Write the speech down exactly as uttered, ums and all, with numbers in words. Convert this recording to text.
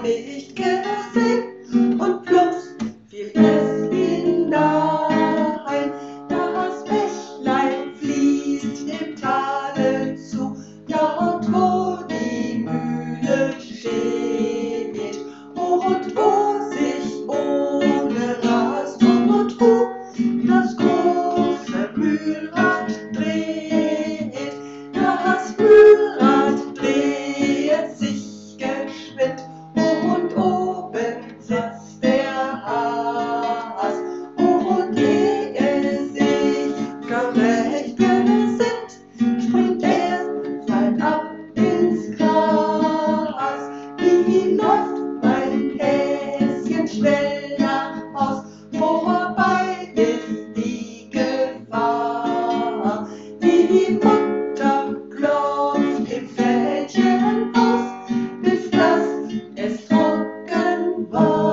nicht gesehen und plups fiel es hinein. Das Bächlein fließt dem Tale zu, dort wo die Mühle steht und wo sich ohne Rast und Ruh das große Mühlrad dreht. Das Mühlrad dreht sich geschwind und oben sitzt der Has. Und ehe sich gerecht gesinnt, springt er fallab ins Gras. Wie läuft mein Häschen schnell nach Haus, vorbei ist die Gefahr. Die Mutter klopft im Fältchen aus, bis dass es trocken war.